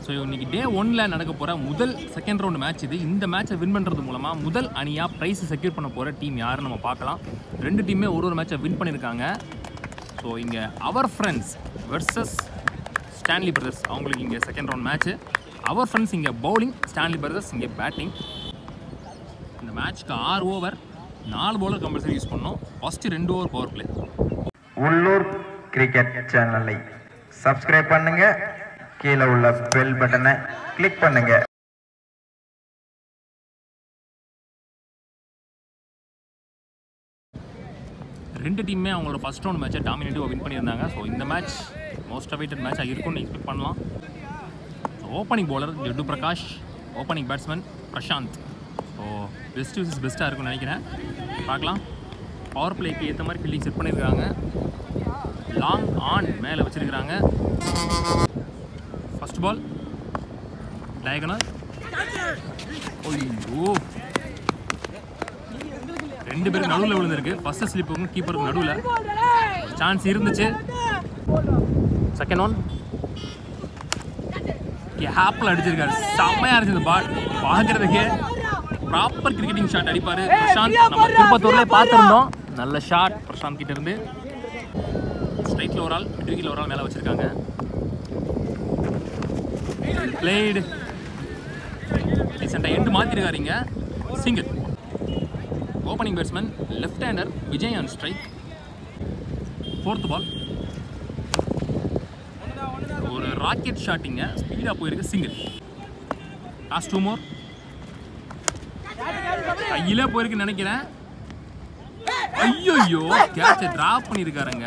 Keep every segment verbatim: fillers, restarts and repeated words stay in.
So இன்னைக்கு டே ஒன்ல நடக்க போகிற முதல் செகண்ட் ரவுண்ட் மேட்ச் இது. இந்த மேட்சை வின் பண்ணுறது மூலமாக முதல் அணியாக ப்ரைஸ் செக்யூர் பண்ண போகிற டீம் யாருன்னு நம்ம பார்க்கலாம். ரெண்டு டீமே ஒரு ஒரு மேட்சை வின் பண்ணியிருக்காங்க. ஸோ இங்கே அவர் ஃப்ரெண்ட்ஸ் வெர்சஸ் ஸ்டான்லி பிரதர்ஸ், அவங்களுக்கு இங்கே செகண்ட் ரவுண்ட் மேட்ச்சு. அவர் ஃப்ரெண்ட்ஸ் இங்கே பவுலிங், ஸ்டான்லி பிரதர்ஸ் இங்கே பேட்டிங். இந்த மேட்ச்க்கு ஆறு ஓவர் நாலு பவுலர் கம்பல்சரி யூஸ் பண்ணோம். ஃபஸ்ட்டு ரெண்டு ஓவர் பவர் பிளே. உள்ளூர் கிரிக்கெட் சேனலை சப்ஸ்கிரைப் பண்ணுங்க, கீழே உள்ள பெல் பட்டனை கிளிக் பண்ணுங்க. ரெண்டு டீமே அவங்களோட ஃபர்ஸ்ட் ரவுண்ட் மேட்சை டாமினேட்டிவாக வின் பண்ணியிருந்தாங்க. ஸோ இந்த மேட்ச் மோஸ்ட் அவைட்டட் மேட்சாக இருக்கும்னு எக்ஸ்பெக்ட் பண்ணலாம். So opening bowler Jattu Prakash, opening batsman Prashanth. So best wishes பெஸ்ட்டாக இருக்கும்னு நினைக்கிறேன். பார்க்கலாம். பவர் பிளேக்கு ஏற்ற மாதிரி ஃபீல்டிங் செட் பண்ணியிருக்காங்க. லாங் ஆன் மேலே வச்சுருக்கிறாங்க. First ball diagonal. ஓய்யோ, ரெண்டு பேருக்கு நடுவில் விழுந்திருக்கு. ஃபர்ஸ்ட் ஸ்லிப்புக்கும் கீப்பருக்கு நடுவில் சான்ஸ் இருந்துச்சு. செகண்ட் ஒன் கேப்பில் அடிச்சிருக்காரு. செம்மையாக இருந்துச்சு இந்த பால் பார்க்குறதுக்கே. ப்ராப்பர் கிரிக்கெட்டிங் ஷாட் அடிப்பார் பிரசாந்த். நம்ம திருப்பத்தூர்லேயே பார்த்துருந்தோம். நல்ல ஷாட் பிரசாந்த் கிட்ட இருந்து. ஸ்ட்ரைட்டில் ஒரு ஆள், மிட்விக்கில் ஒரு ஆள் மேலே வச்சுருக்காங்க. பிளேடு ரீசெண்டாக எண்டு மாற்றிருக்காருங்க. Single. Opening batsman left hander Vijay on strike. Fourth ball ஒரு ராக்கெட் ஷாட்டிங்க, ஸ்பீடாக போயிருக்கு. சிங்கிள். Last two more. கையிலே போயிருக்குன்னு நினைக்கிறேன். ஐயோ, கேட்சை டிராப் பண்ணியிருக்காருங்க.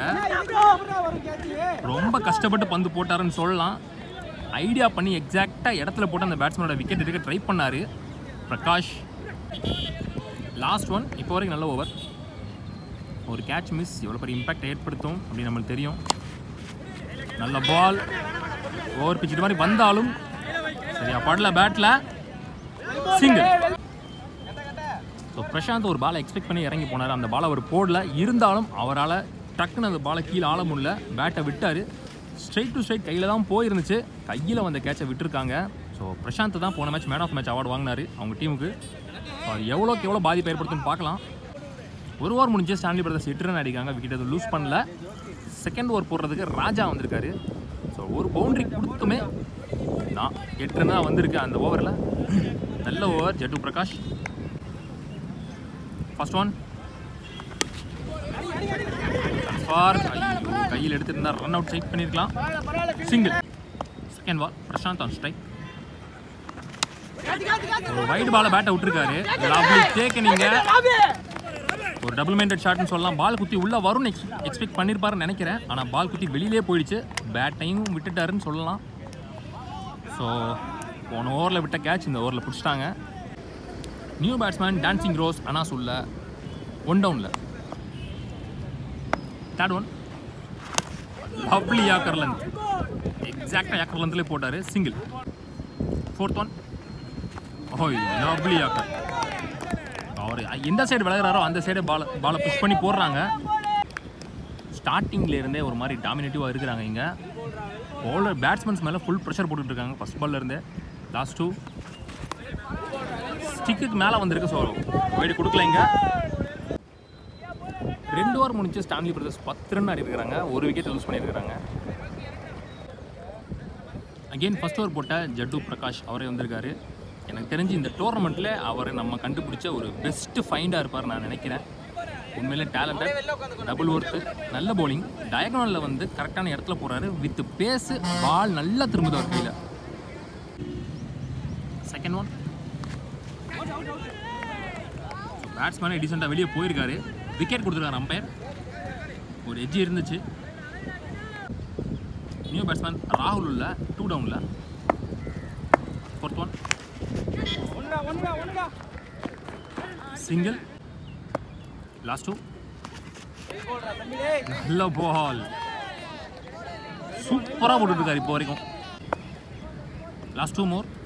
ரொம்ப கஷ்டப்பட்டு பந்து போட்டாருன்னு சொல்லலாம். ஐடியா பண்ணி எக்ஸாக்டாக இடத்துல போட்டு அந்த பேட்ஸ்மேனோட விக்கெட் எடுக்க ட்ரை பண்ணார் பிரகாஷ். Last one. இப்போ வரைக்கும் நல்ல ஓவர். ஒரு கேட்ச் மிஸ் எவ்வளோ பெரிய இம்பேக்ட் ஏற்படுத்தும் அப்படின்னு நம்மளுக்கு தெரியும். நல்ல பால். ஓவர் பிச்சுட்டு மாதிரி வந்தாலும் சரியா படல பேட்டில். சிங்கிள். ஸோ பிரசாந்த் ஒரு பாலை எக்ஸ்பெக்ட் பண்ணி இறங்கி போனார். அந்த பாலை அவர் போடல. இருந்தாலும் அவரால் டக்குன்னு அந்த பாலை கீழே ஆள முடியல. பேட்டை விட்டார். ஸ்ட்ரைட் டு ஸ்ட்ரைட் கையில் தான் போயிருந்துச்சு. கையில் வந்த கேட்சை விட்டுருக்காங்க. ஸோ பிரசாந்த் தான் போன match man of match award வாங்கினார் அவங்க டீமுக்கு. ஸோ அது எவ்வளோக்கு எவ்வளோ பாதிப்பு ஏற்படுத்தும்னு பார்க்கலாம். ஒரு ஓவர் முடிஞ்சு ஸ்டான்லி பிரதர்ஸ் எட்டு ரன் அடிக்காங்க. விக்கெட் அது லூஸ் பண்ணல. செகண்ட் ஓவர் போடுறதுக்கு ராஜா வந்திருக்காரு. ஸோ ஒரு பவுண்ட்ரி கொடுத்துமே நான் எட்டு ரன் தான் வந்திருக்கு அந்த ஓவரில். நல்ல over Jattu Prakash. First one four. ஐயோ, கையில் எடுத்துருந்தா ரன் அவுட் சைட் பண்ணியிருக்கலாம். Single. Second ball Prashanth on strike. ஒரு வைட் பாலை பேட்டை விட்டுருக்காரு. நீங்க ஒரு டபுள் மைண்டட் ஷாட்னு சொல்லலாம். பால் குத்தி உள்ள வரும்னு எக்ஸ் எக்ஸ்பெக்ட் பண்ணியிருப்பாருன்னு நினைக்கிறேன். ஆனால் பால் குத்தி வெளியிலே போயிடுச்சு. பேட்டையும் விட்டுட்டாருன்னு சொல்லலாம். ஸோ போன ஓவரில் விட்ட கேட்ச் இந்த ஓவரில் பிடிச்சிட்டாங்க. New batsman dancing rose Anas உள்ள ஒன் டவுனில். Third one lovely yorker length. எக்ஸாக்டாக யாக்கர்லந்த்லேயே போட்டார். சிங்கிள். ஃபோர்த் ஒன் ஓய் லவ்லி யாக்கர். அவர் எந்த சைடு விளையாடுறாரோ அந்த சைடு பாலை பாலை புஷ் பண்ணி போடுறாங்க. ஸ்டார்டிங்லேருந்தே ஒரு மாதிரி டாமினேட்டிவாக இருக்கிறாங்க இங்கே. பவுலர் பேட்ஸ்மேன்ஸ் மேலே ஃபுல் ப்ரெஷர் போட்டுட்ருக்காங்க ஃபஸ்ட் பால்லேருந்து. லாஸ்ட் டூ ஸ்டிக்கு மேலே வந்திருக்கு. ஸோ வைடு கொடுக்கல இங்கே. ரெண்டு ஓவர் முடிஞ்சு ஸ்டான்லி பிரதர்ஸ் பத்து ரன் அடிக்கிறாங்க. ஒரு விக்கெட் லூஸ் பண்ணியிருக்கிறாங்க. அகெயின் ஃபர்ஸ்ட் ஓவர் போட்ட ஜட்டு பிரகாஷ் அவரே வந்திருக்காரு. எனக்கு தெரிஞ்சு இந்த டோர்னமெண்ட்டில் அவர் நம்ம கண்டுபிடிச்ச ஒரு பெஸ்ட்டு ஃபைண்டாக இருப்பார் நான் நினைக்கிறேன். உண்மையிலே டேலண்டட், டபுள் ஒர்த்து, நல்ல பவுலிங். டயகனலில் வந்து கரெக்டான இடத்துல போகிறாரு. வித் பேஸு பால் நல்லா திரும்புது அவர் கையில். செகண்ட் ஒன் பேட்ஸ்மேனே டீசெண்டாக வெளியே போயிருக்காரு. விக்கெட் கொடுத்துருக்காரு அம்பையர். ஒரு எட்ஜி இருந்துச்சு. நியூ பேட்ஸ்மேன் ராகுல் உள்ள டூ டவுனில். Fourth one single. Last two நல்ல பால். சூப்பராக போட்டுருக்காரு இப்போ வரைக்கும். Last two more.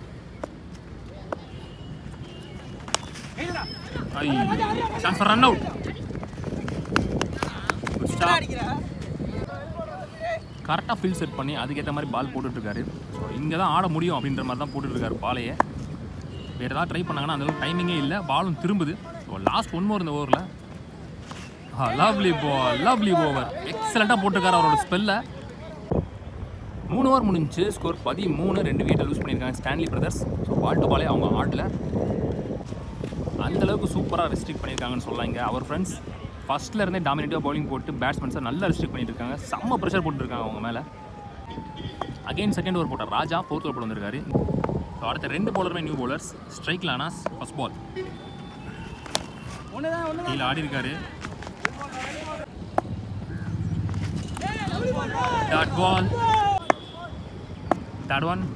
Chance for run out. கரெக்டாக ஃபீல்ட் செட் பண்ணி அதுக்கேற்ற மாதிரி பால் போட்டுட்ருக்காரு. ஸோ இங்கே தான் ஆட முடியும் அப்படின்ற மாதிரி தான் போட்டுட்ருக்காரு பாலையே. வேறு ஏதாவது ட்ரை பண்ணாங்கன்னா அந்தளவுக்கு டைமிங்கே இல்லை, பாலும் திரும்புது. ஸோ லாஸ்ட் ஒன் ஓவர் இந்த ஓவரில் லவ்லி பால், லவ்லி ஓவர், எக்ஸலண்ட்டாக போட்டிருக்காரு அவரோட ஸ்பெல்லை. மூணு ஓவர் முடிஞ்சு ஸ்கோர் பதிமூணு, ரெண்டு விக்கெட்டை லூஸ் பண்ணியிருக்காங்க Stanley brothers. So ball to பாலே அவங்க ஆடல, அந்தளவுக்கு சூப்பராக ரெஸ்ட்ரிக்ட் பண்ணியிருக்காங்கன்னு சொல்லலாம். இங்கே அவர் ஃப்ரெண்ட்ஸ் ஃபஸ்ட்டில் இருந்தே டாமினேட்டிவாக பவுலிங் போட்டு பேட்ஸ்மேன்ஸை நல்லா ரெஸ்ட்ரிக்ட் பண்ணிட்டு இருக்காங்க. செம்ம ப்ரெஷர் போட்டுருக்காங்க அவங்க மேலே. அகைன் செகண்ட் ஓவர் போட்டார் ராஜா, ஃபோர்த் ஓவர் போட்டு வந்திருக்காரு. ஸோ அடுத்த ரெண்டு பவுலருமே நியூ பவுலர்ஸ். ஸ்ட்ரைக்கில் ஆனாஸ் ஃபஸ்ட் பால் கீழே ஆடி இருக்காரு. Dot ball, dot one,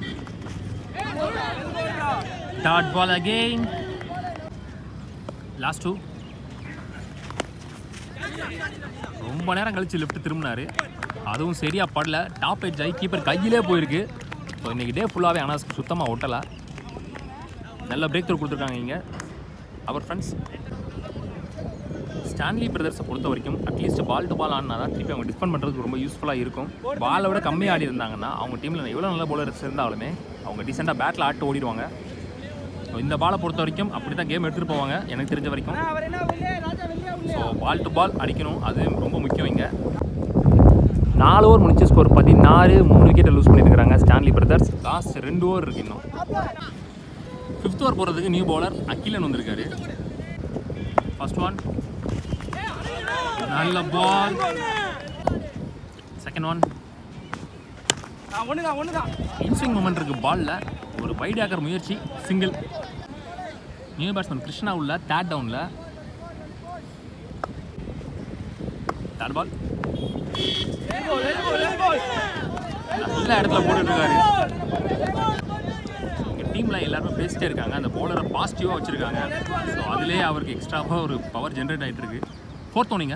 dot ball again, last two. ரொம்ப நேரம் கழிச்சு லெஃப்ட் திரும்பினாரு, அதுவும் சரியாக படல. டாப் எட்ஜ் ஆகி கீப்பர் கையிலே போயிருக்கு. ஸோ இன்றைக்கி டே ஃபுல்லாகவே ஆனால் சுத்தமாக ஒட்டலை. நல்ல பிரேக் த்ரூ கொடுத்துருக்காங்க இங்கே அவர் ஃப்ரெண்ட்ஸ். ஸ்டான்லி பிரதர்ஸை பொறுத்த வரைக்கும் அட்லீஸ்ட் பால் டு பால் ஆடினா தான் திருப்பி அவங்க டிஃபெண்ட் பண்ணுறதுக்கு ரொம்ப யூஸ்ஃபுல்லாக இருக்கும். பாலை விட கம்மியாக ஆடி இருந்தாங்கன்னா அவங்க டீமில் எவ்வளோ நல்ல பவுலர்ஸ் இருந்தாலுமே அவங்க டீசெண்டாக பேட்டில் ஆட்டு ஓடிடுவாங்க. ஸோ இந்த பாலை பொறுத்த வரைக்கும் அப்படி தான் கேம் எடுத்துகிட்டு போவாங்க எனக்கு தெரிஞ்ச வரைக்கும். ஸோ பால் டு பால் அடிக்கணும், அது ரொம்ப முக்கியம். இங்கே நாலு ஓவர் முடிச்சு ஸ்கோர் பதினாறு, மூணு விக்கெட்டை லூஸ் பண்ணியிருக்காங்க ஸ்டான்லி பிரதர்ஸ். லாஸ்ட் ரெண்டு ஓவர் இருக்கு இன்னும். ஃபிஃப்த் ஓவர் போகிறதுக்கு நியூ பவுலர் அகிலன் வந்திருக்காரு. ஃபர்ஸ்ட் ஒன், நல்ல ball. Second one, inswing moment இருக்கு பாலில். ஒரு வைட் ஆக்கர் முயற்சி, சிங்கிள். நியூ பேட்ஸ்மேன் கிருஷ்ணா உள்ள தேர்ட் டவுனில். தேர்ட் பால் நல்ல இடத்துல போட்டுருக்காரு. எங்கள் டீமில் எல்லாருமே பேசிட்டே இருக்காங்க, அந்த பவுலரை பாசிட்டிவாக வச்சுருக்காங்க. ஸோ அதுலேயே அவருக்கு எக்ஸ்ட்ராவாக ஒரு பவர் ஜென்ரேட் ஆகிட்டு இருக்கு. ஃபோர்த் ஓனிங்க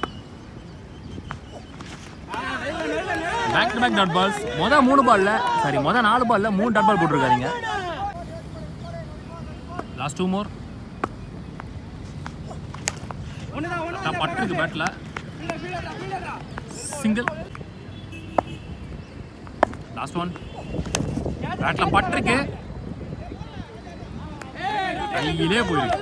back to back dot balls. மொதல் மூணு பாலில் சாரி மொதல் நாலு பாலில் மூணு டாட் பால் போட்டிருக்காருங்க. Last two more. பட்டிருக்கு பேட்டில், சிங்கிள். லாஸ்ட் ஒன், பேட்டில் பட்டிருக்கு, கையிலே போயிருக்கு.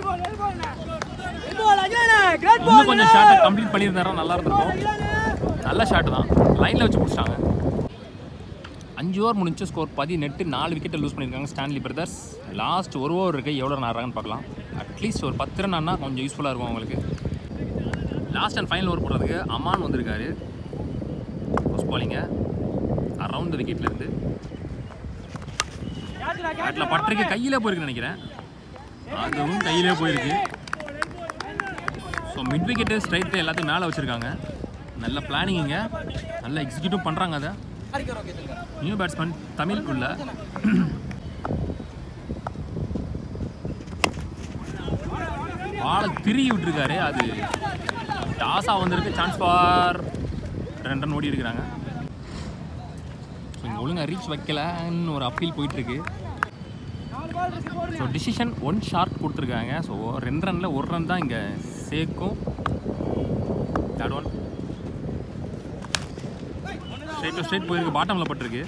இன்னும் கொஞ்சம் ஷாட்டை கம்ப்ளீட் பண்ணியிருந்தாரா நல்லா இருந்திருக்கும். நல்ல ஷாட்டு தான், லைனில் வச்சு பிடிச்சிட்டாங்க. அஞ்சு ஓவர் முடிஞ்சு ஸ்கோர் பதினெட்டு, நாலு விக்கெட்டை லூஸ் பண்ணியிருக்காங்க ஸ்டான்லி பிரதர்ஸ். லாஸ்ட் ஒரு ஓவர் இருக்கு, எவ்வளோ ரன் ஆடுறாங்கன்னு பார்க்கலாம். அட்லீஸ்ட் ஒரு பத்து ரன் ஆனால் கொஞ்சம் யூஸ்ஃபுல்லாக இருக்கும் அவங்களுக்கு. லாஸ்ட் அண்ட் ஃபைனல் ஓவர் போடுறதுக்கு அமான் வந்திருக்காரு. ஃபர்ஸ்ட் பாலிங்க அரவுண்ட் த விக்கெட்லேருந்து. பேட்டில் பட்டிருக்கு, கையிலே போயிருக்குன்னு நினைக்கிறேன். அதுவும் கையிலே போயிருக்கு. ஸோ மிட் விக்கெட்டு ஸ்ட்ரைட்டு எல்லாத்தையும் மேலே வச்சுருக்காங்க. நல்ல பிளானிங்க, நல்ல எக்ஸிக்யூட்டிவ் பண்ணுறாங்க. அதை நியூ பேட்ஸ்மேன் தமிழ் உள்ள பாலை திருகி விட்டுருக்காரு. அது டாஸாக வந்திருக்கு. சான்ஸ் ஃபார் ரெண்டு ரன் ஓடி இருக்கிறாங்க. ஸோ இங்கே ஒழுங்காக ரீச் வைக்கலன்னு ஒரு அப்பீல் போயிட்டுருக்கு. ஸோ டிசிஷன் ஒன் ஷார்ட் கொடுத்துருக்காங்க. ஸோ ரெண்டு ரனில் ஒரு ரன் தான் இங்கே சேர்க்கும். Third one straight to straight போயிருக்கு, பாட்டமில் பட்டிருக்கு,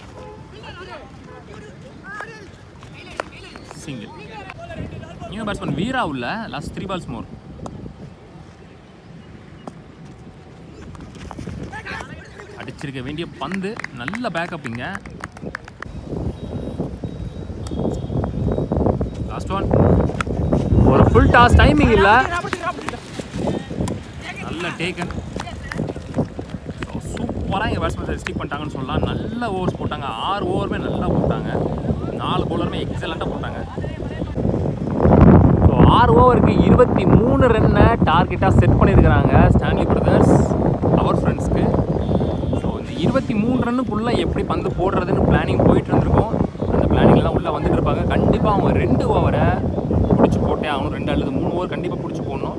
சிங்கிள். நியூ பேட்ஸ்மேன் வீரா உள்ள லாஸ்ட் த்ரீ பால்ஸ் மோர். அடிச்சிருக்க வேண்டிய பந்து, நல்ல பேக்கப் இங்க. லாஸ்ட் ஒன், ஒரு ஃபுல் டாஸ், டைமிங் இல்லை, நல்ல டேக்கன். சூப்பராக எங்கள் பேட்ஸ்மேன் ரெஸ்ட்ரிக்ட் பண்ணிட்டாங்கன்னு சொல்லலாம். நல்ல ஓவர்ஸ் போட்டாங்க, ஆறு ஓவருமே நல்லா போட்டாங்க, நாலு பவுலருமே எக்ஸலண்ட்டாக போட்டாங்க. ஸோ ஆறு ஓவருக்கு இருபத்தி மூணு ரன்னை டார்கெட்டாக செட் பண்ணியிருக்கிறாங்க ஸ்டான்லி பிரதர்ஸ் அவர் ஃப்ரெண்ட்ஸ்க்கு. ஸோ இந்த இருபத்தி மூணு ரன்னுக்குள்ளே எப்படி பந்து போடுறதுன்னு பிளானிங் போயிட்டு இருந்திருக்கோம். அந்த பிளானிங்லாம் உள்ளே வந்துட்டு இருப்பாங்க. கண்டிப்பாக அவங்க ரெண்டு ஓவரை பிடிச்சி போட்டே ஆகணும், ரெண்டு அல்லது மூணு ஓவர் கண்டிப்பாக பிடிச்சி போடணும்.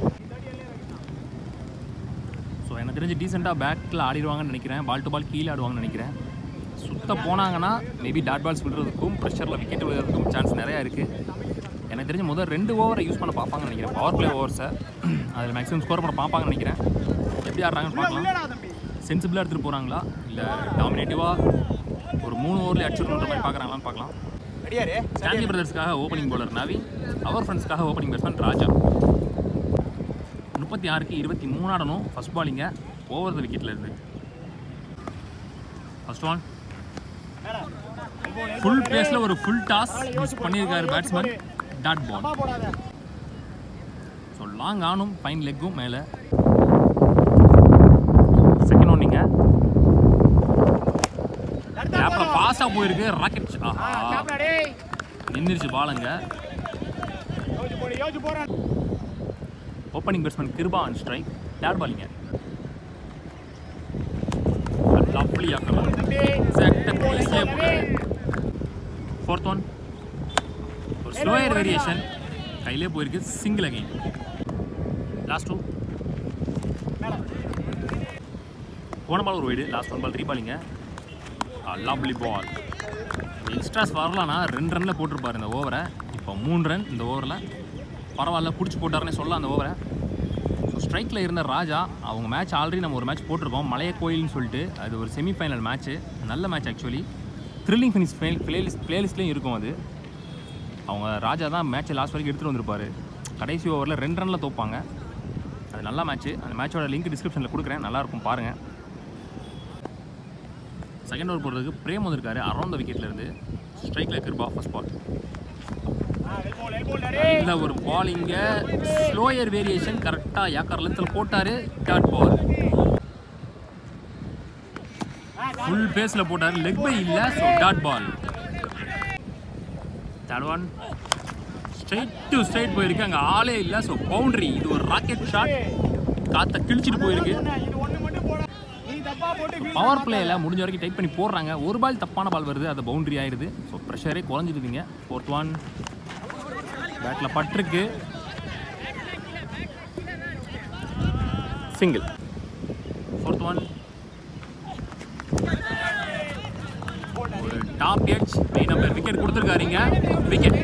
ஸோ எனக்கு தெரிஞ்சு டீசெண்டாக பேக்கில் ஆடிடுவாங்கன்னு நினைக்கிறேன். பால் டு பால் கீழே ஆடுவாங்கன்னு நினைக்கிறேன். சுத்த போனாங்கன்னா மேபி டாட் பால்ஸ் விடுறதுக்கும் ப்ரெஷரில் விக்கெட் விடுறதுக்கும் சான்ஸ் நிறையா இருக்குது. எனக்கு தெரிஞ்சு முதல் ரெண்டு ஓவரை யூஸ் பண்ண பார்ப்பாங்கன்னு நினைக்கிறேன். பவர் பிளே ஓவர்ஸை அதில் மேக்ஸிமம் ஸ்கோர் பண்ண பார்ப்பாங்கன்னு நினைக்கிறேன். எப்படி ஆடுறாங்கன்னு பார்க்கலாம். சென்சிபிளாக எடுத்துகிட்டு போகிறாங்களா இல்லை டாமினேட்டிவாக ஒரு மூணு ஓவரில் அடிச்சுடுற மாதிரி பார்க்குறாங்களான்னு பார்க்கலாம். ஸ்டான்லி பிரதர்ஸ்க்காக ஓப்பனிங் பவுலர் நவீன், அவர் ஃப்ரெண்ட்ஸ்க்காக ஓப்பனிங் பேட்ஸ்மேன் ராஜா. முப்பத்தி ஆறுக்கு இருபத்தி மூணு ஆடணும். ஃபர்ஸ்ட் பாலிங்க ஓவர் த விக்கெட்டில் இருந்து. ஃபர்ஸ்ட் ஒன் ஃபுல் பேஸில் ஒரு ஃபுல் டாஸ் மிஸ் பண்ணியிருக்காரு batsman. Dot ball. So long ஆனும் ஃபைன் லெக்கும் மேலே. செகண்ட் ஒன்னிங்க அப்புறம் ஃபாஸ்ட்டாக போயிருக்கு. ராக்கெட் நின்றுச்சு பாலுங்க. Opening batsman Kripa on strike. Third பாலிங்க லவ்லியா ஃபோர்த் ஒன் ஒரு ஸ்லோயர் வேரியேஷன் கையிலே போயிருக்கு. Single again. லாஸ்ட் டூ போன பால் ஒரு wide. Last one ball three பாலிங்க. Lovely ball. எக்ஸ்ட்ராஸ் வரலான்னா ரெண்டு ரனில் போட்டிருப்பார் இந்த ஓவரை. இப்போ மூணு ரன் இந்த ஓவரில். பரவாயில்ல பிடிச்சி போட்டாருன்னே சொல்லலாம் அந்த ஓவரை. ஸோ ஸ்ட்ரைக்கில் இருந்த ராஜா அவங்க மேட்ச் ஆல்ரெடி நம்ம ஒரு மேட்ச் போட்டிருக்கோம் மலைய கோயில்னு சொல்லிட்டு. அது ஒரு செமிஃபைனல் மேட்ச்சு. நல்ல match actually. Thrilling finish playlist பிளேலிஸ்ட்லேயும் இருக்கும் அது. அவங்க ராஜா தான் மேட்ச்சை லாஸ்ட் வரைக்கும் எடுத்துகிட்டு வந்திருப்பார். கடைசி ஓவரில் ரெண்டு ரனில் தோப்பாங்க. அது நல்ல மேட்ச்சு. அந்த மேட்சோட லிங்க் டிஸ்கிரிப்ஷனில் கொடுக்குறேன், நல்லாயிருக்கும் பாருங்கள். செகண்ட் ஓவர் போடுறதுக்கு பிரேம் வந்திருக்காரு அரௌண்ட் த விக்கெட்ல இருந்து. ஸ்ட்ரைக்கில் கிருபா ஃபர்ஸ்ட் பால். நல்ல ஒரு பாலிங்க. ஸ்லோயர் வேரியேஷன் கரெக்டாக யாக்கர் லென்த்தில் போட்டார். Dot ball. ஃபுல் பேஸில் போட்டார். லெக் பை இல்லை. So dot ball. Third one straight to straight போயிருக்கு. அங்கே ஆளே இல்லை. So boundary. இது ஒரு ராக்கெட் ஷாட். காற்றை கிழிச்சிட்டு போயிருக்கு. பவர் பிளேயில் முடிஞ்ச வரைக்கும் டைட் பண்ணி போடுறாங்க. ஒரு பால் தப்பான பால் வருது. அது பவுண்டரி ஆயிடுது. ஸோ ப்ரெஷரே குறைஞ்சிடுதுங்க. ஃபோர்த் ஒன் பேட்டில் பட்டிருக்கு. சிங்கிள். ஃபோர்த் ஒன் ஒரு top edge main number wicket கொடுத்துருக்காருங்க. விக்கெட்.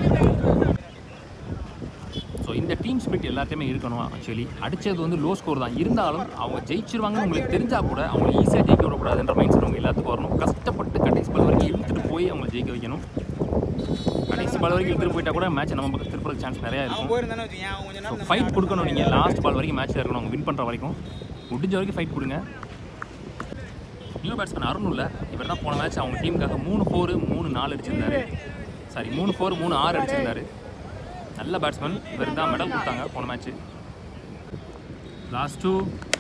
ஸோ இந்த டீம் ஸ்பிரிட் எல்லாத்தையுமே இருக்கணும். ஆக்சுவலி அடித்தது வந்து லோ ஸ்கோர் தான். இருந்தாலும் அவங்க ஜெயிச்சிருவாங்கன்னு உங்களுக்கு தெரிஞ்சால் கூட அவங்க ஈஸியாக ஜெயிக்க விடக்கூடாதுன்ற மைண்ட் செட் அவங்க எல்லாத்துக்கும் வரணும். கஷ்டப்பட்டு கடைசி பால் வரைக்கும் இழுத்துட்டு போய் அவங்க ஜெயிக்க வைக்கணும். கடைசி பால் வரைக்கும் இழுத்துட்டு போயிட்டா கூட மேட்ச் நம்ம பக்கம் திருப்பறதுக்கு சான்ஸ் நிறையா இருக்கும். ஸோ ஃபைட் கொடுக்கணும். நீங்கள் லாஸ்ட் பால் வரைக்கும் மேட்ச்சில் இருக்கணும். அவங்க வின் பண்ணுற வரைக்கும் முடிஞ்ச வரைக்கும் ஃபைட் கொடுங்க. நியூ பேட்ஸ்மேன் அருண் இல்லை. இவர் தான் போன மேட்ச் அவங்க டீமுக்காக மூணு ஃபோரு மூணு நாலு அடிச்சிருந்தாரு. சாரி மூணு ஃபோர் மூணு ஆறு அடிச்சிருந்தாரு. நல்ல பேட்ஸ்மேன். இவர் தான் மெடல் கொடுத்தாங்க போன மேட்ச்சு. லாஸ்ட் டூ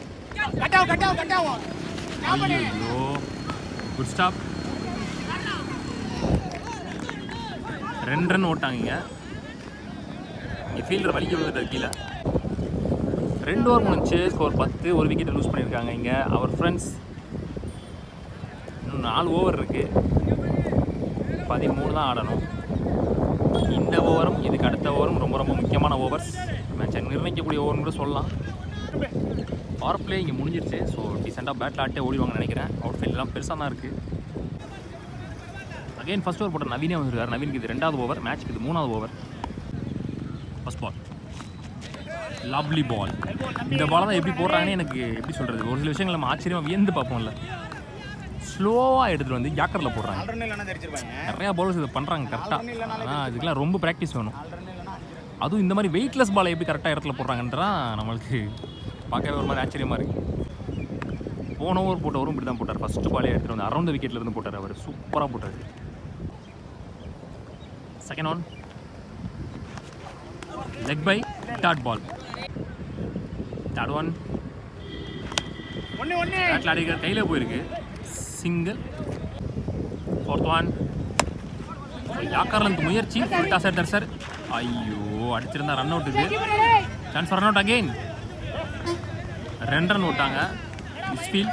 ஐயோ குட் ஸ்டாப். ரெண்டு ரன் ஓட்டாங்க. ஃபீல்டர் வலிக்க விழுந்துட்டார் கீழே. ரெண்டு ஓவர் முடிஞ்சு ஸ்கோர் பத்து. ஒரு விக்கெட் லூஸ் பண்ணியிருக்காங்க இங்கே அவர் ஃப்ரெண்ட்ஸ். இன்னும் நாலு ஓவர் இருக்குது. பதிமூணு தான் ஆடணும். இந்த ஓவரும் இதுக்கு அடுத்த ஓவரும் ரொம்ப ரொம்ப முக்கியமான ஓவர்ஸ். மேட்சை நிர்ணயிக்கக்கூடிய ஓவர்னு கூட சொல்லலாம். பவர் பிளே இங்கே முடிஞ்சிருச்சு. ஸோ டீசெண்டாக பேட்டில் ஆட்டே ஓடிவாங்கன்னு நினைக்கிறேன். அவுட் ஃபீல்டெலாம் பெருசாக தான் இருக்குது. அகைன் ஃபர்ஸ்ட் ஓவர் போட்ட நவீனே வந்துருக்காரு. நவீனுக்கு இது ரெண்டாவது ஓவர். மேட்ச்க்கு இது மூணாவது over. First ball lovely ball. இந்த பாலை தான் எப்படி போடுறாங்கன்னு எனக்கு எப்படி சொல்கிறது. ஒரு சில விஷயங்கள் நம்ம ஆச்சரியமாக வியந்து பார்ப்போம்ல. ஸ்லோவாக எடுத்துகிட்டு வந்து யாக்கரில் போடுறாங்க. நிறையா பவுலர்ஸ் இதை பண்ணுறாங்க கரெக்டாக. ஆனால் இதுக்கெல்லாம் ரொம்ப ப்ராக்டிஸ் வேணும். அதுவும் இந்த மாதிரி வெயிட்லெஸ் பாலை எப்படி கரெக்டாக இடத்துல போடுறாங்கன்றா நம்மளுக்கு பார்க்கவே ஒரு மாதிரி ஆச்சரியமாக இருக்குது. போன ஓவர் போட்டவரும் இப்படி தான் போட்டார். ஃபஸ்ட்டு பாலே எடுத்துகிட்டு வந்து அரௌண்ட் விக்கெட்டில் இருந்து போட்டார். அவர் சூப்பராக போட்டார். Second one leg bye dot ball. Third one பேட்டில் அடிக்கிற கையில் போயிருக்கு. சிங்கிள். ஃபோர்த் ஒன் யாக்கர்லேருந்து முயற்சி. ஃபுல் டாஸ் எடுத்தார் சார். ஐயோ அடிச்சிருந்தா ரன் அவுட். இது சான்ஸ் ரன் அவுட் அகெயின். ரெண்டு ரன் விட்டாங்க. மிஸ்ஃபீல்ட்.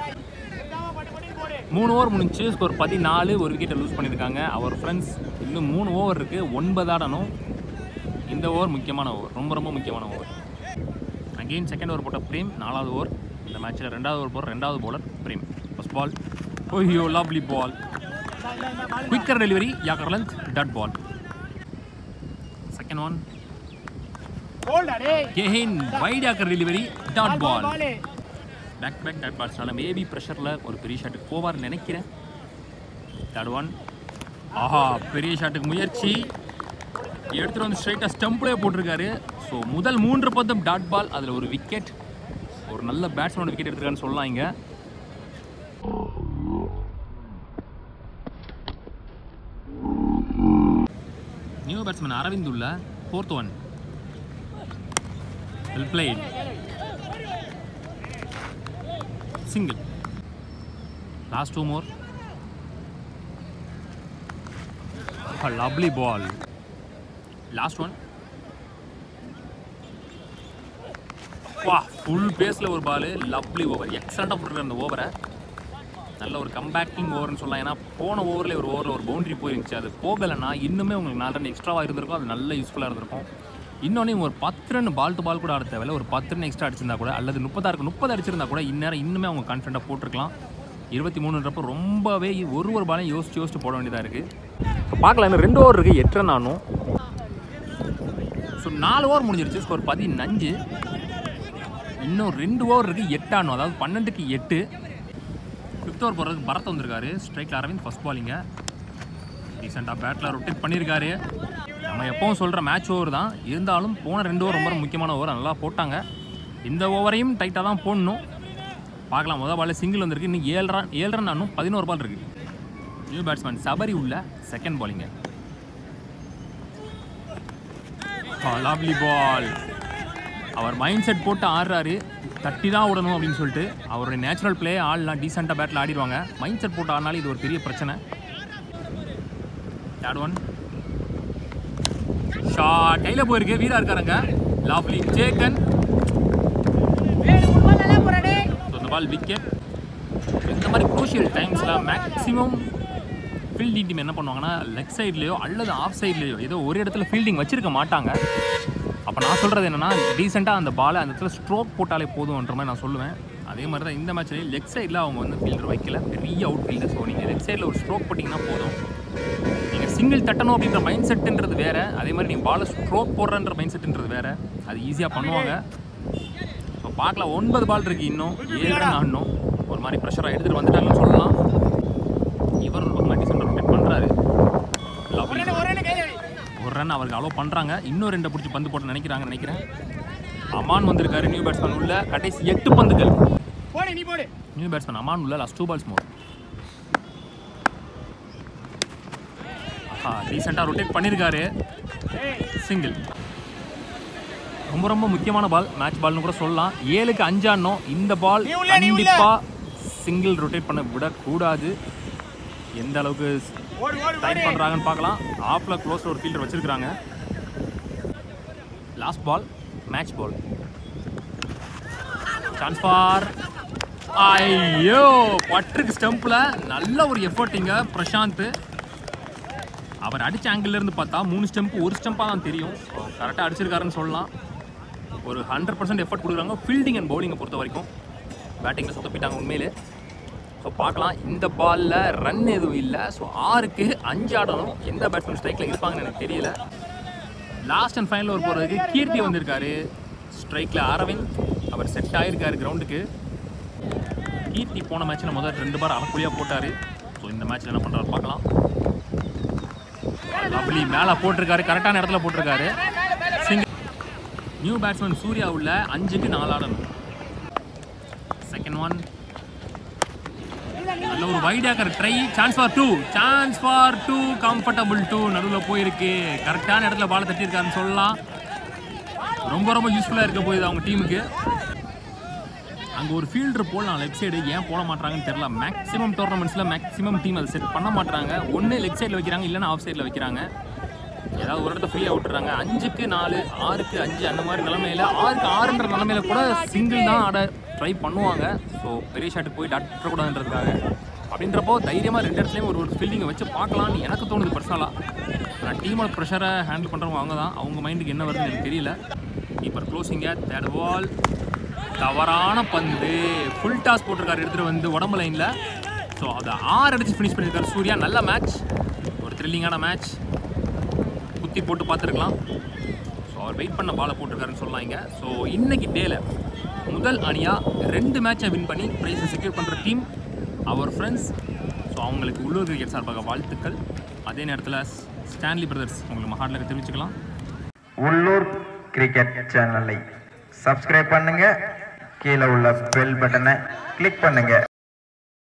மூணு ஓவர் முடிஞ்சு ஸ்கோர் பதினாலு. ஒரு விக்கெட்டை லூஸ் பண்ணியிருக்காங்க அவர் ஃப்ரெண்ட்ஸ். இன்னும் மூணு ஓவர் இருக்குது. ஒன்பது ஆடணும். இந்த ஓவர் முக்கியமான ஓவர். ரொம்ப ரொம்ப முக்கியமான ஓவர். அகெயின் செகண்ட் ஓவர் போட்ட பிரேம். நாலாவது ஓவர் இந்த மேட்ச்சில். ரெண்டாவது ஓவர் போகிற ரெண்டாவது பவுலர் பிரேம். ஃபர்ஸ்ட் பால் ஓஹியோ lovely ball. Quicker delivery yorker length dot ball. Second one again wide yorker delivery dot ball. Back back டாட் பால்ஸ்னால மேபி ப்ரெஷரில் ஒரு பெரிய ஷாட்டுக்கு போவார்னு நினைக்கிறேன். Third one. ஆஹா, பெரிய ஷாட்டுக்கு முயற்சி எடுத்துகிட்டு வந்து ஸ்ட்ரைட்டாக ஸ்டம்ப்லேயே போட்டிருக்காரு. ஸோ முதல் மூன்று பந்தும் டாட் பால், அதில் ஒரு விக்கெட். ஒரு நல்ல பேட்ஸ்மேனோட விக்கெட் எடுத்துருக்கான்னு சொல்லலாம். இங்கே நியூ பேட்ஸ்மேன் அரவிந்த் உள்ள fourth one. Well played. Single. Last two more. Lovely ball. Last one. வா, ஃபுல் பேஸில் ஒரு பால். Lovely over. எக்ஸலண்ட்டாக போட்டுருக்காரு அந்த ஓவரை. நல்ல ஒரு கம்பேக்கிங் ஓவர்னு சொல்லலாம். ஏன்னா போன ஓவரில் ஒரு ஓவரில் ஒரு பவுண்டரி போயிருந்துச்சு. அது போகலைன்னா இன்னுமே உங்களுக்கு நாலு ரன் எக்ஸ்ட்ராவாக இருந்திருக்கும். அது நல்ல யூஸ்ஃபுல்லாக இருந்திருக்கும். இன்னொன்று ஒரு பத்து ரன் பால் டு பால் கூட ஆட தேவையில்ல. ஒரு பத்து ரன் எக்ஸ்ட்ரா அடிச்சிருந்தா கூட, அல்லது முப்பதாருக்கு முப்பது அடிச்சிருந்தா கூட இந்நேரம் இன்னுமே அவங்க கான்ஃபிடண்ட்டாக போட்டிருக்கலாம். இருபத்தி மூணுன்றப்போ ரொம்பவே ஒரு ஒரு பாலையும் யோசிச்சு யோசிச்சு போட வேண்டியதாக இருக்குது. பார்க்கலாம், இன்னும் ரெண்டு ஓவர் இருக்குது. எட்டு ரன் ஆனும். ஸோ நாலு ஓவர் முடிஞ்சிருச்சு. ஸ்கோர் பதினஞ்சு. இன்னும் ரெண்டு ஓவர் இருக்குது. எட்டு ஆனும். அதாவது பன்னெண்டுக்கு எட்டு. ஃபிஃப்த் ஓவர் போகிறதுக்கு பரத் வந்திருக்காரு. ஸ்ட்ரைக்கில் அரவிந்த் ஃபஸ்ட் பாலிங்க. ரீசெண்டாக பேட்டில் ரொட்டேட் பண்ணியிருக்காரு. நம்ம எப்பவும் சொல்கிற மேட்ச் ஓவர் தான் இருந்தாலும் போன ரெண்டு ஓவர் ரொம்ப முக்கியமான ஓவர். நல்லா போட்டாங்க. இந்த ஓவரையும் டைட்டாக தான் போடணும். பார்க்கலாம். முதல் பால் சிங்கிள் வந்திருக்கு. இன்னும் ஏழு ரன் ஏழு ரன் ஆனும். பதினோரு பால் இருக்குது. நியூ பேட்ஸ்மேன் சபரி உள்ள செகண்ட் பாலிங்க. Lovely ball. அவர் மைண்ட் செட் போட்டு ஆடுறாரு. தட்டி தான் விடணும் அப்படின்னு சொல்லிட்டு. அவருடைய நேச்சுரல் பிளே ஆடலாம், டீசெண்டாக பேட்டில் ஆடிடுவாங்க. மைண்ட் செட் போட்டு ஆடினாலும் இது ஒரு பெரிய பிரச்சனை. Third one. ஷாட் கையில் போயிருக்கு. வீரா இருக்காருங்க. Lovely taken. இந்த பால் விக்கெட். இந்த மாதிரி குரூஷியல் டைம்ஸில் மேக்ஸிமம் ஃபீல்டிங் டீம் என்ன பண்ணுவாங்கன்னா லெக் சைட்லேயோ அல்லது ஆஃப் சைட்லேயோ ஏதோ ஒரு இடத்துல ஃபீல்டிங் வச்சுருக்க மாட்டாங்க. அப்போ நான் சொல்கிறது என்னென்னா டீசெண்டாக அந்த பாலை அந்த இடத்துல ஸ்ட்ரோக் போட்டாலே போதும்ன்ற மாதிரி நான் சொல்லுவேன். அதே மாதிரி தான் இந்த மேட்ச்லேயும் லெக் சைடில் அவங்க வந்து ஃபீல்டர் வைக்கல. பெரிய அவுட் ஃபீல்டர். ஸோ நீங்கள் லெக் சைடில் ஒரு ஸ்ட்ரோக் போட்டிங்கன்னா போதும். நீங்கள் சிங்கிள் தட்டணும் அப்படின்ற மைண்ட் செட்டுன்றது வேறு. அதே மாதிரி நீங்கள் பாலை ஸ்ட்ரோக் போடுறன்ற மைண்ட் செட்டுன்றது வேறு. அது ஈஸியாக பண்ணுவாங்க. ஸோ பார்க்கலாம். ஒன்பது பால் இருக்குது. இன்னும் ஏழு ரன் ஆடணும். ஒரு மாதிரி ப்ரெஷராக எடுத்துகிட்டு வந்துட்டாங்கன்னு சொல்லலாம். இவர் ரொம்ப டீசெண்டாக ரொட்டேட் பண்ணுறாரு. ஒரு ரன் அவருக்கு அலோவ் பண்ணுறாங்க. இன்னும் ரெண்டை பிடிச்சி பந்து போட்டு நினைக்கிறாங்க நினைக்கிறேன். அமான் வந்திருக்காரு. நியூ பேட்ஸ்மேன் உள்ள கடைசி எட்டு பந்துகள். நியூ பேட்ஸ்மேன் அமான் உள்ள லாஸ்ட் டூ பால்ஸ் மோர். ஆஹா, ரீசெண்டாக ரொட்டேட் பண்ணியிருக்காரு. சிங்கிள். ரொம்ப ரொம்ப முக்கியமான பால். மேட்ச் பால்னு கூட சொல்லலாம். ஏழுக்கு அஞ்சானோம். இந்த பால் கண்டிப்பாக சிங்கிள் ரொட்டேட் பண்ண விடக்கூடாது. எந்த அளவுக்கு டைட் பண்ணுறாங்கன்னு பார்க்கலாம். ஆஃபில் க்ளோஸில் ஒரு ஃபீல்டர் வச்சுருக்காங்க. Last ball match ball. Chance for. ஐயோ, பட்ருக்கு ஸ்டம்பில். நல்ல ஒரு எஃபர்ட்டிங்க பிரசாந்த். அவர் அடித்த ஆங்கிள்லேருந்து பார்த்தா மூணு ஸ்டெம்ப்பு ஒரு ஸ்டெம்ப்பாக தான் தெரியும். கரெக்டாக அடிச்சிருக்காருன்னு சொல்லலாம். ஒரு ஹண்ட்ரட் பர்சன்ட் எஃபர்ட் கொடுக்குறாங்க ஃபீல்டிங் அண்ட் பவுலிங்கை பொறுத்த வரைக்கும். பேட்டிங்கில் சுத்தப்பிட்டாங்க உண்மையிலே. ஸோ பார்க்கலாம். இந்த பாலில் ரன் எதுவும் இல்லை. ஸோ ஆறுக்கு அஞ்சு ஆடணும். எந்த பேட்ஸ்மேன் ஸ்ட்ரைக்கில் இருப்பாங்கன்னு எனக்கு தெரியல. லாஸ்ட் அண்ட் ஃபைனல் ஓவர் போகிறதுக்கு கீர்த்தி வந்திருக்காரு. ஸ்ட்ரைக்கில் அரவிந்த். அவர் செட் ஆகிருக்காரு கிரவுண்டுக்கு. கீர்த்தி போன மேட்ச்சில் முதல் ரெண்டு பார் அரைக்குழியாக போட்டார். ஸோ இந்த மேட்ச்சில் என்ன பண்ணுறாரு பார்க்கலாம். லவ்லி மேலே போட்டிருக்காரு. கரெக்டான இடத்துல போட்டிருக்காரு. சிங்கிள். நியூ பேட்ஸ்மேன் சூர்யா உள்ள அஞ்சுக்கு நாலு ஆடணும். Second one. நல்ல ஒரு wide yorker try. Chance for two. Chance for two. Comfortable two. நடுவில் போயிருக்கு. கரெக்டான இடத்துல பால் தட்டியிருக்காருன்னு சொல்லலாம். ரொம்ப ரொம்ப யூஸ்ஃபுல்லாக இருக்க போகுது அவங்க டீமுக்கு. அங்கே ஒரு ஃபீல்டர் போடலாம் லெக் சைடு. ஏன் போட மாட்டாங்கன்னு தெரியல. மேக்ஸிமம் டோர்னமெண்ட்ஸில் மேக்ஸிமம் டீம் அதை செட் பண்ண மாட்டாங்க. ஒன்று லெக் சைடில் வைக்கிறாங்க, இல்லைன்னா ஆஃப் சைடில் வைக்கிறாங்க. ஏதாவது ஒரு இடத்த ஃப்ரீயாக விட்டுறாங்க. அஞ்சுக்கு நாலு, ஆறுக்கு அஞ்சு அந்த மாதிரி நிலமையில, ஆறுக்கு ஆறுன்ற நிலமையில கூட சிங்கிள் தான் ஆட ட்ரை பண்ணுவாங்க. ஸோ பெரிய ஷாட்டுக்கு போய் டாட் விட்டுறக்கூடாதுன்றதுக்காக. அப்படின்றப்போ தைரியமாக ரெண்டு இடத்துலையும் ஒரு ஒரு ஃபீல்டிங்கை வச்சு பார்க்கலான்னு எனக்கு தோணுது பர்சனலாக. நான் டீமோட ப்ரெஷரை ஹேண்டில் பண்ணுறவங்க அவங்க தான். அவங்க மைண்டுக்கு என்ன வருதுன்னு எனக்கு தெரியல. கீப்பர் க்ளோசிங்க. Third ball. தவறான பந்து. ஃபுல் டாஸ் போட்டிருக்காரு எடுத்துகிட்டு வந்து உடம்பு லைனில். ஸோ அதை ஆறு அடித்து ஃபினிஷ் பண்ணியிருக்காரு சூர்யா. நல்ல மேட்ச். ஒரு த்ரில்லிங்கான மேட்ச். குத்தி போட்டு பார்த்துருக்கலாம். ஸோ அவர் வெயிட் பண்ண பாலை போட்டிருக்காருன்னு சொல்லலாம் இங்கே. ஸோ இன்னைக்கு டேல முதல் அணியாக ரெண்டு மேட்சை வின் பண்ணி ப்ரைஸை செக்யூர் பண்ணுற டீம் அவர் ஃப்ரெண்ட்ஸ். ஸோ அவங்களுக்கு உள்ளூர் கிரிக்கெட் சார்பாக வாழ்த்துக்கள். அதே நேரத்தில் ஸ்டான்லி பிரதர்ஸ் உங்களுக்கு மகாட்லுக்கு தெரிவிச்சுக்கலாம். உள்ளூர் கிரிக்கெட் சேனலை சப்ஸ்கிரைப் பண்ணுங்க, கீழே உள்ள பெல் பட்டனை கிளிக் பண்ணுங்க.